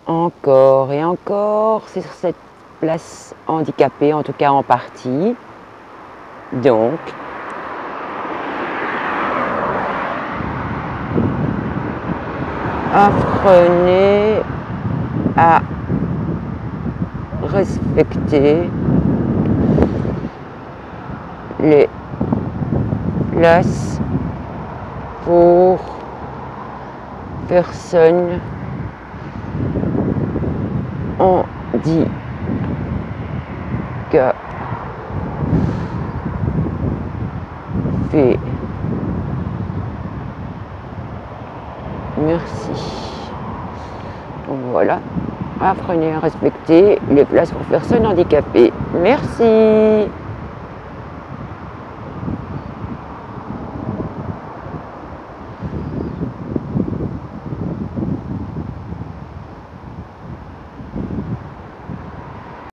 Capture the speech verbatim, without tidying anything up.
encore et encore, c'est sur cette place handicapée, en tout cas en partie. Donc, apprenez à respecter les places pour personnes handicapées. Merci. Donc voilà, apprenez à respecter les places pour personnes handicapées. Merci.